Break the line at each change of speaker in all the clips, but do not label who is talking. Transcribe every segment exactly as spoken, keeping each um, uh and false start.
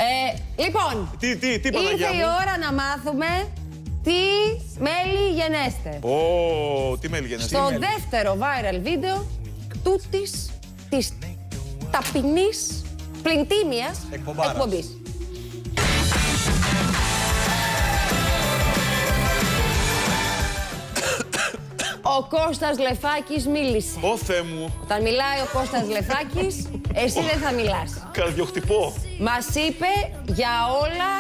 Ε, λοιπόν,
τι, τι, τι,
ήρθε
μου?
η ώρα να μάθουμε τι μέλη γενέστε.
Ω, oh, τι μέλη γενέστε.
Στο
μέλη.
δεύτερο viral βίντεο τούτης της ταπεινής πλυντήμιας εκπομπής. Ο Κώστας Λεφάκης μίλησε.
Ω Θεέ μου.
Όταν μιλάει ο Κώστας Λεφάκης, εσύ δεν θα μιλάς.
Καρδιοχτυπώ.
Μας είπε για όλα,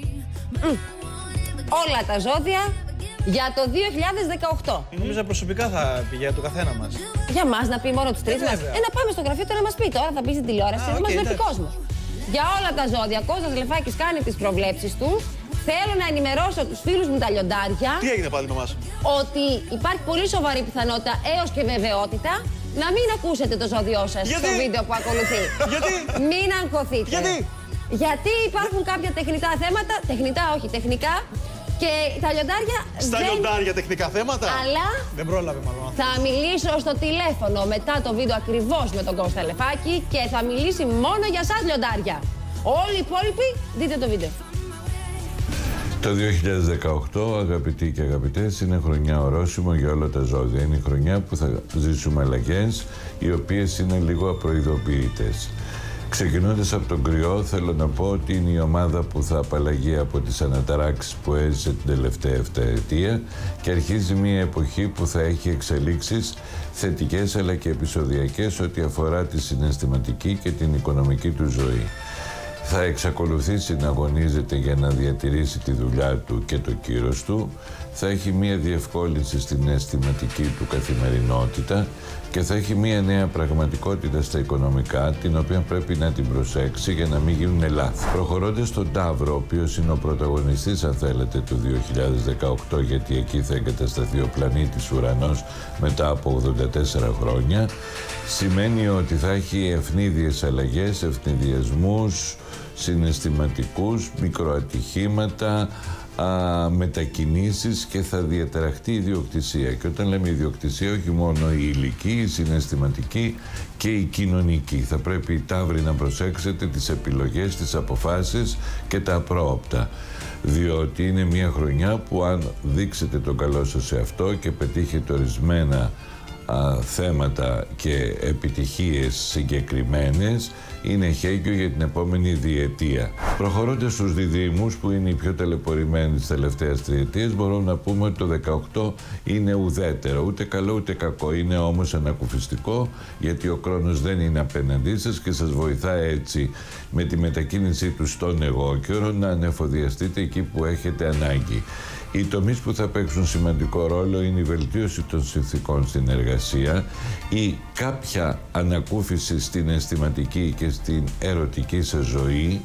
όλα τα ζώδια για το δύο χιλιάδες δεκαοκτώ.
Νόμιζα προσωπικά θα πει για το καθένα μας.
Για μας να πει μόνο τους τρεις
ε,
μας. Ε, να πάμε στο γραφείο τώρα να μας πει. Τώρα θα πει στην τηλεόραση, δεν μας βλέπει κόσμο. Για όλα τα ζώδια, Κώστας Λεφάκης κάνει τις προβλέψεις του. Θέλω να ενημερώσω τους φίλους μου τα λιοντάρια.
Τι έγινε πάλι με εμάς?
Ότι υπάρχει πολύ σοβαρή πιθανότητα έως και βεβαιότητα να μην ακούσετε το ζώδιό σας στο βίντεο που ακολουθεί.
Γιατί?
Μην αγχωθείτε.
Γιατί?
Γιατί υπάρχουν κάποια τεχνητά θέματα, τεχνητά όχι, τεχνικά, και τα λιοντάρια
Στα
δεν...
λιοντάρια τεχνικά θέματα.
Αλλά
δεν πρόλαβε μάλλον.
Θα μιλήσω στο τηλέφωνο μετά το βίντεο ακριβώς με τον Κώστα Λεφάκη και θα μιλήσει μόνο για σας λιοντάρια. Όλοι οι υπόλοιποι δείτε το βίντεο.
Το δύο χιλιάδες δεκαοκτώ, αγαπητοί και αγαπητές, είναι χρονιά ορόσημο για όλα τα ζώδια. Είναι η χρονιά που θα ζήσουμε αλλαγές, οι οποίες είναι λίγο απροειδοποιητές. Ξεκινώντας από τον κρυό, θέλω να πω ότι είναι η ομάδα που θα απαλλαγεί από τις αναταράξεις που έζησε την τελευταία επταετία και αρχίζει μια εποχή που θα έχει εξελίξεις θετικές αλλά και επεισοδιακές ό,τι αφορά τη συναισθηματική και την οικονομική του ζωή. Θα εξακολουθήσει να αγωνίζεται για να διατηρήσει τη δουλειά του και το κύρος του, θα έχει μία διευκόλυνση στην αισθηματική του καθημερινότητα και θα έχει μία νέα πραγματικότητα στα οικονομικά, την οποία πρέπει να την προσέξει για να μην γίνουν λάθη. Προχωρώντας στον Ταύρο, ο οποίος είναι ο πρωταγωνιστής, αν θέλετε, του δύο χιλιάδες δεκαοκτώ, γιατί εκεί θα εγκατασταθεί ο πλανήτης Ουρανός μετά από ογδόντα τέσσερα χρόνια, σημαίνει ότι θα έχει ευνίδιες αλλαγές, ευνηδιασμούς, συναισθηματικούς, μικροατυχήματα, α, μετακινήσεις και θα διαταραχτεί η ιδιοκτησία. Και όταν λέμε ιδιοκτησία, όχι μόνο η υλική, η συναισθηματική και η κοινωνική. Θα πρέπει οι Ταύροι να προσέξετε τις επιλογές, τις αποφάσεις και τα απρόοπτα. Διότι είναι μια χρονιά που αν δείξετε τον καλό σας σε αυτό και πετύχετε ορισμένα α, θέματα και επιτυχίες συγκεκριμένες, είναι χέγγιο για την επόμενη διετία. Προχωρώντας στους διδύμους, που είναι οι πιο ταλαιπωρημένοι της τελευταίας τριετίας, μπορούμε να πούμε ότι το δεκαοκτώ είναι ουδέτερο, ούτε καλό ούτε κακό. Είναι όμως ανακουφιστικό, γιατί ο χρόνος δεν είναι απέναντί σας και σας βοηθά έτσι με τη μετακίνησή του στον εγώκερο να ανεφοδιαστείτε εκεί που έχετε ανάγκη. Οι τομείς που θα παίξουν σημαντικό ρόλο είναι η βελτίωση των συνθηκών στην εργασία ή κάποια ανακούφιση στην αισθηματική και στην ερωτική σας ζωή,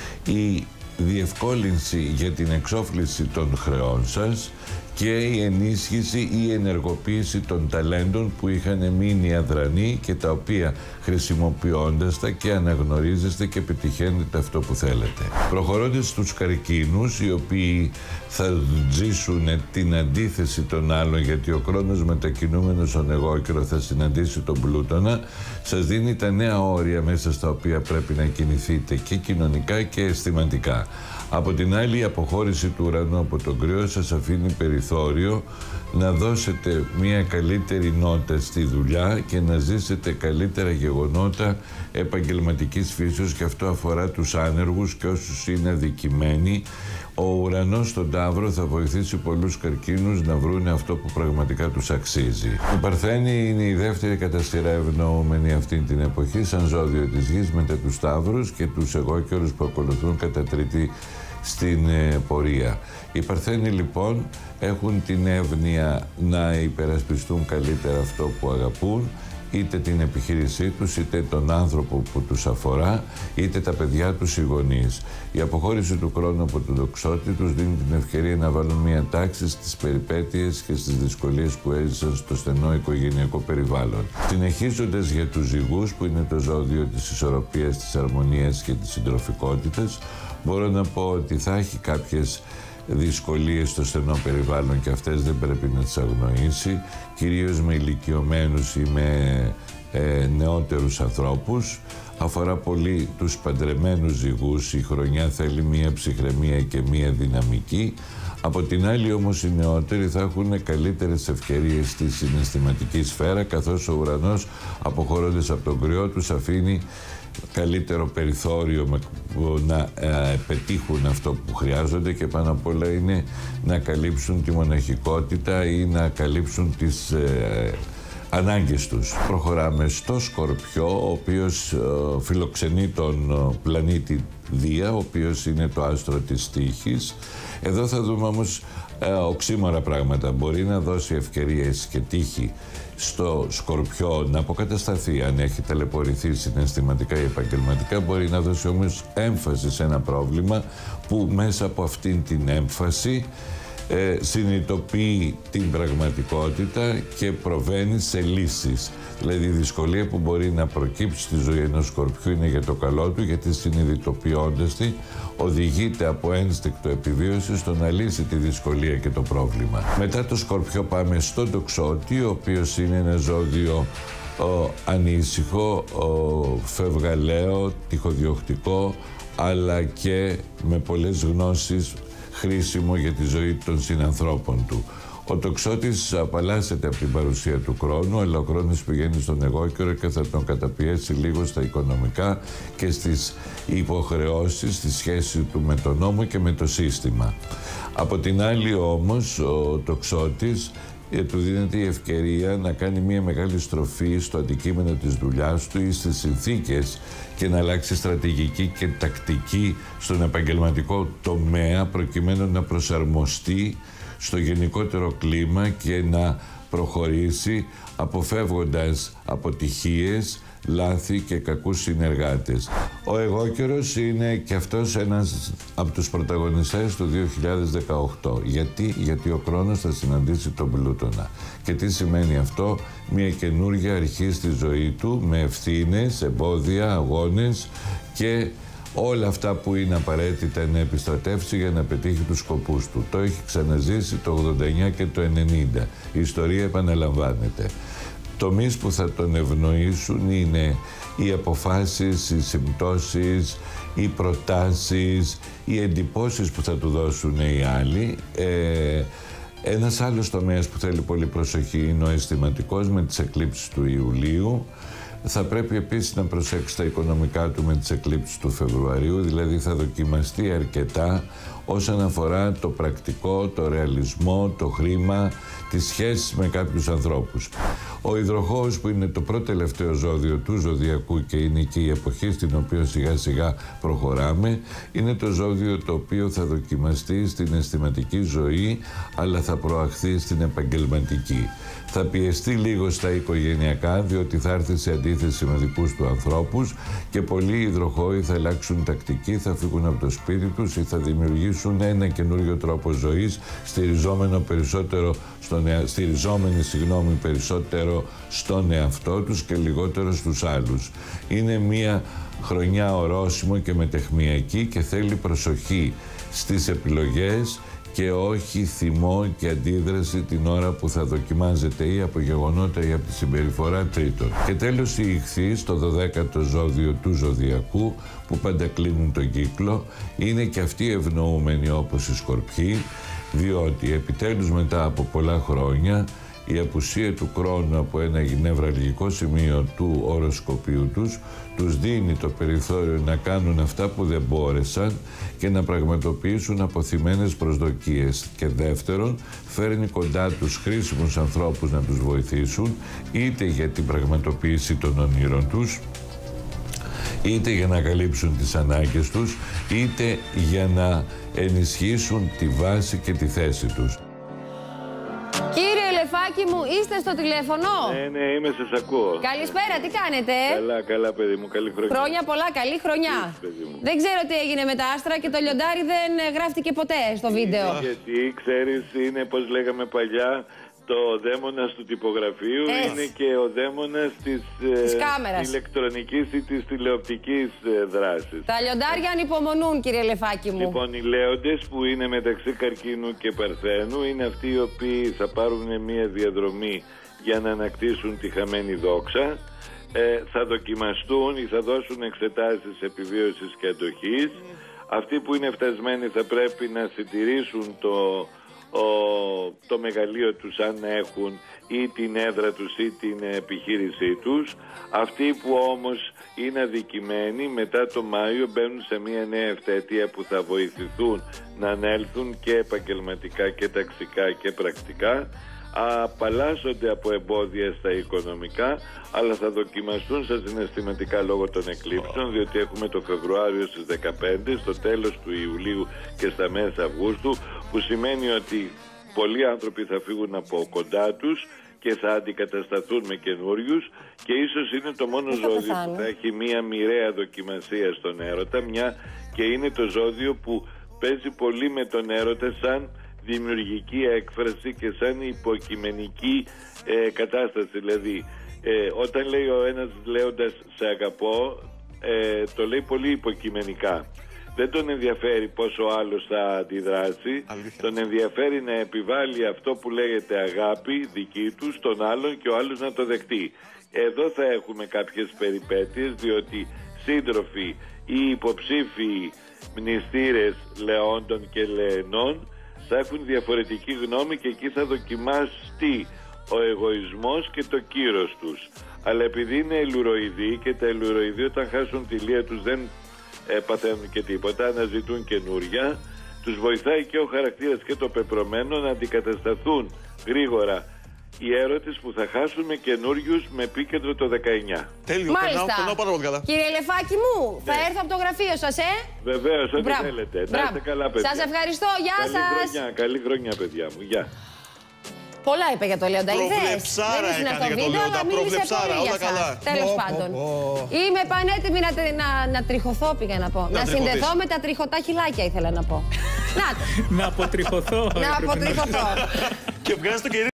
η διευκόλυνση για την εξόφληση των χρεών σας και η ενίσχυση ή η ενεργοποίηση των ταλέντων που είχαν μείνει αδρανοί και τα οποία χρησιμοποιώντας τα και αναγνωρίζεστε και πετυχαίνετε αυτό που θέλετε. Προχωρώντας στους καρκίνους, οι οποίοι θα ζήσουν την αντίθεση των άλλων, γιατί ο χρόνος μετακινούμενος στον εγώκερο θα συναντήσει τον Πλούτονα, σας δίνει τα νέα όρια μέσα στα οποία πρέπει να κινηθείτε και κοινωνικά και αισθηματικά. Από την άλλη, η αποχώρηση του ουρανού από τον κρυό σας αφήνει περιθώριο να δώσετε μια καλύτερη νότα στη δουλειά και να ζήσετε καλύτερα γεγονότα επαγγελματικής φύσεως, και αυτό αφορά τους άνεργους και όσους είναι αδικημένοι. Ο ουρανός στον Ταύρο θα βοηθήσει πολλούς καρκίνους να βρουν αυτό που πραγματικά τους αξίζει. Η Παρθένη είναι η δεύτερη κατά σειρά ευνοούμενη αυτή την εποχή σαν ζώδιο της γης, μετά τους Ταύρους και τους εγώκερους που ακολουθούν κατά τρίτη στην ε, πορεία. Οι Παρθένοι λοιπόν έχουν την εύνοια να υπερασπιστούν καλύτερα αυτό που αγαπούν, είτε την επιχείρησή τους, είτε τον άνθρωπο που τους αφορά, είτε τα παιδιά τους οι γονείς. Η αποχώρηση του χρόνου από τον τοξότη τους δίνει την ευκαιρία να βάλουν μια τάξη στις περιπέτειες και στις δυσκολίες που έζησαν στο στενό οικογενειακό περιβάλλον. Συνεχίζοντας για τους ζυγούς, που είναι το ζώδιο της ισορροπίας, της αρμονίας και της συντροφικότητας, μπορώ να πω ότι θα έχει κάποιες δυσκολίες στο στενό περιβάλλον και αυτές δεν πρέπει να τις αγνοήσει, κυρίως με ηλικιωμένους ή με ε, νεότερους ανθρώπους. Αφορά πολύ τους παντρεμένους ζυγούς. Η χρονιά θέλει μία ψυχραιμία και μία δυναμική. Από την άλλη όμως οι νεότεροι θα έχουν καλύτερες ευκαιρίες στη συναισθηματική σφαίρα, καθώς ο ουρανός, αποχωρώντας από τον κρυό, τους αφήνει καλύτερο περιθώριο να ε, πετύχουν αυτό που χρειάζονται, και πάνω απ' όλα είναι να καλύψουν τη μοναχικότητα ή να καλύψουν τις ε, ανάγκες τους. Προχωράμε στο Σκορπιό, ο οποίος ε, φιλοξενεί τον ε, πλανήτη Δία, ο οποίος είναι το άστρο της τύχης. Εδώ θα δούμε όμως ε, οξύμορα πράγματα. Μπορεί να δώσει ευκαιρίες και τύχη στο Σκορπιό να αποκατασταθεί αν έχει ταλαιπωρηθεί συναισθηματικά ή επαγγελματικά. Μπορεί να δώσει όμως έμφαση σε ένα πρόβλημα που μέσα από αυτήν την έμφαση ε, συνειδητοποιεί την πραγματικότητα και προβαίνει σε λύσεις. Δηλαδή η δυσκολία που μπορεί να προκύψει στη ζωή ενός Σκορπιού είναι για το καλό του, γιατί συνειδητοποιώντας τη οδηγείται από ένστικτο επιβίωση στο να λύσει τη δυσκολία και το πρόβλημα. Μετά το Σκορπιό πάμε στον Τοξότη, ο οποίος είναι ένα ζώδιο ο, ανήσυχο, ο, φευγαλαίο, τυχοδιοκτικό, αλλά και με πολλές γνώσεις, χρήσιμο για τη ζωή των συνανθρώπων του. Ο Τοξότης απαλλάσσεται από την παρουσία του χρόνου, αλλά ο χρόνος πηγαίνει στον εγώκερο και θα τον καταπιέσει λίγο στα οικονομικά και στις υποχρεώσεις, στη σχέση του με τον νόμο και με το σύστημα. Από την άλλη όμως, ο Τοξότης του δίνεται η ευκαιρία να κάνει μια μεγάλη στροφή στο αντικείμενο της δουλειάς του ή στις συνθήκες και να αλλάξει στρατηγική και τακτική στον επαγγελματικό τομέα, προκειμένου να προσαρμοστεί στο γενικότερο κλίμα και να προχωρήσει, αποφεύγοντας αποτυχίες, λάθη και κακούς συνεργάτες. Ο εγώκερος είναι και αυτός ένας από τους πρωταγωνιστές του δύο χιλιάδες δεκαοκτώ. Γιατί, γιατί ο χρόνος θα συναντήσει τον Πλούτονα. Και τι σημαίνει αυτό? Μια καινούργια αρχή στη ζωή του, με ευθύνες, εμπόδια, αγώνες και όλα αυτά που είναι απαραίτητα να επιστρατεύσει για να πετύχει τους σκοπούς του. Το έχει ξαναζήσει το ογδόντα εννιά και το ενενήντα. Η ιστορία επαναλαμβάνεται. Τομείς που θα τον ευνοήσουν είναι οι αποφάσεις, οι συμπτώσεις, οι προτάσεις, οι εντυπώσεις που θα του δώσουν οι άλλοι. Ε, ένας άλλος τομέας που θέλει πολύ προσοχή είναι ο αισθηματικός, με τις εκλήψεις του Ιουλίου. Θα πρέπει επίσης να προσέξει τα οικονομικά του με τις εκλήψεις του Φεβρουαρίου, δηλαδή θα δοκιμαστεί αρκετά όσον αφορά το πρακτικό, το ρεαλισμό, το χρήμα, τις σχέσεις με κάποιους ανθρώπους. Ο Υδροχόος, που είναι το πρώτο τελευταίο ζώδιο του ζωδιακού και είναι και η εποχή στην οποία σιγά σιγά προχωράμε, είναι το ζώδιο το οποίο θα δοκιμαστεί στην αισθηματική ζωή, αλλά θα προαχθεί στην επαγγελματική. Θα πιεστεί λίγο στα οικογενειακά, διότι θα έρθει σε αντίθεση με δικούς του ανθρώπους και πολλοί υδροχόοι θα αλλάξουν τακτική, θα φύγουν από το σπίτι τους ή θα δημιουργήσουν ένα καινούριο τρόπο ζωής, στηριζόμενο περισσότερο στον ea... στηριζόμενοι συγγνώμη, περισσότερο στον εαυτό τους και λιγότερο στους άλλους. Είναι μια χρονιά ορόσημο και μετεχμιακή και θέλει προσοχή στις επιλογές και όχι θυμό και αντίδραση την ώρα που θα δοκιμάζεται ή από γεγονότα ή από τη συμπεριφορά τρίτων. Και τέλος οι Ιχθύς, το δωδέκατο ζώδιο του ζωδιακού, που πάντα κλείνουν τον κύκλο, είναι και αυτοί ευνοούμενοι όπως οι Σκορπιοί, διότι επιτέλους μετά από πολλά χρόνια η απουσία του χρόνου από ένα νευραλγικό σημείο του οροσκοπίου τους τους δίνει το περιθώριο να κάνουν αυτά που δεν μπόρεσαν και να πραγματοποιήσουν αποθυμένες προσδοκίες. Και δεύτερον, φέρνει κοντά τους χρήσιμους ανθρώπους να τους βοηθήσουν, είτε για την πραγματοποίηση των ονείρων τους, είτε για να καλύψουν τις ανάγκες τους, είτε για να ενισχύσουν τη βάση και τη θέση τους.
Κύριε Λεφάκη μου, είστε στο τηλέφωνο?
Ναι, ναι, είμαι, σας ακούω.
Καλησπέρα, τι κάνετε?
Καλά, καλά, παιδί μου, καλή χρονιά.
Χρόνια πολλά, καλή χρονιά. Δεν ξέρω τι έγινε με τα άστρα και το λιοντάρι δεν γράφτηκε ποτέ στο βίντεο.
Γιατί, ξέρεις, είναι, πώς λέγαμε παλιά, το δαίμονας του τυπογραφείου
Έτσι.
είναι και ο δαίμονας της,
της
ε, ηλεκτρονικής ή της τηλεοπτικής ε, δράσης.
Τα λιοντάρια ανυπομονούν, κύριε Λεφάκη μου.
Λοιπόν, οι λέοντες που είναι μεταξύ καρκίνου και παρθένου είναι αυτοί οι οποίοι θα πάρουν μια διαδρομή για να ανακτήσουν τη χαμένη δόξα. ε, θα δοκιμαστούν ή θα δώσουν εξετάσεις επιβίωσης και αντοχής. Αυτοί που είναι φτασμένοι θα πρέπει να συντηρήσουν το, ο, το μεγαλείο τους αν έχουν, ή την έδρα τους ή την επιχείρησή τους. Αυτοί που όμως είναι αδικημένοι μετά το Μάιο μπαίνουν σε μια νέα ευθετία που θα βοηθηθούν να ανέλθουν και επαγγελματικά και ταξικά και πρακτικά. Απαλλάσσονται από εμπόδια στα οικονομικά, αλλά θα δοκιμαστούν στα συναισθηματικά λόγω των εκλήψεων, διότι έχουμε το Φεβρουάριο στις δεκαπέντε, στο τέλος του Ιουλίου και στα μέσα Αυγούστου, που σημαίνει ότι πολλοί άνθρωποι θα φύγουν από κοντά τους και θα αντικατασταθούν με καινούριους, και ίσως είναι το μόνο ζώδιο που θα έχει μία μοιραία δοκιμασία στον έρωτα, μια και είναι το ζώδιο που παίζει πολύ με τον έρωτα σαν δημιουργική έκφραση και σαν υποκειμενική ε, κατάσταση. Δηλαδή ε, όταν λέει ο ένας λέοντας σε αγαπώ, ε, το λέει πολύ υποκειμενικά. Δεν τον ενδιαφέρει πόσο ο άλλος θα αντιδράσει. Αλήθεια. Τον ενδιαφέρει να επιβάλλει αυτό που λέγεται αγάπη δική του στον άλλον και ο άλλος να το δεχτεί. Εδώ θα έχουμε κάποιες περιπέτειες, διότι σύντροφοι ή υποψήφοι μνηστήρες λεόντων και λεενών θα έχουν διαφορετική γνώμη, και εκεί θα δοκιμαστεί ο εγωισμός και το κύρος τους. Αλλά επειδή είναι ελουροειδή, και τα ελουροειδή όταν χάσουν τη λία τους δεν ε, παθαίνουν και τίποτα, αναζητούν καινούρια, τους βοηθάει και ο χαρακτήρας και το πεπρωμένο να αντικατασταθούν γρήγορα οι έρωτες που θα χάσουν με καινούριους, με επίκεντρο το δεκαεννιά.
Τέλειο, περνάω, περνάω πάρα πολύ καλά.
Κύριε Λεφάκη μου, ναι, θα έρθω από το γραφείο σας, ε!
Βεβαίως, ό,τι
Μπράβο.
θέλετε.
Μπράβο.
Να είστε καλά, παιδιά.
Σας ευχαριστώ, γεια
καλή
σας!
Χρονιά, καλή χρονιά, παιδιά μου, γεια.
Πολλά είπε για το Λέοντα.
Προβλεψάρα έκανε για το Λέοντα. Προβλεψάρα, όλα καλά.
Τέλος πάντων. Είμαι πανέτοιμη να, να, να τριχωθώ, πήγα να πω. Να, να συνδεθώ με τα τριχωτά χυλάκια, ήθελα να πω. Να το.
Να αποτριχωθώ.
Να αποτριχωθώ.
Και βγάζει το κερί.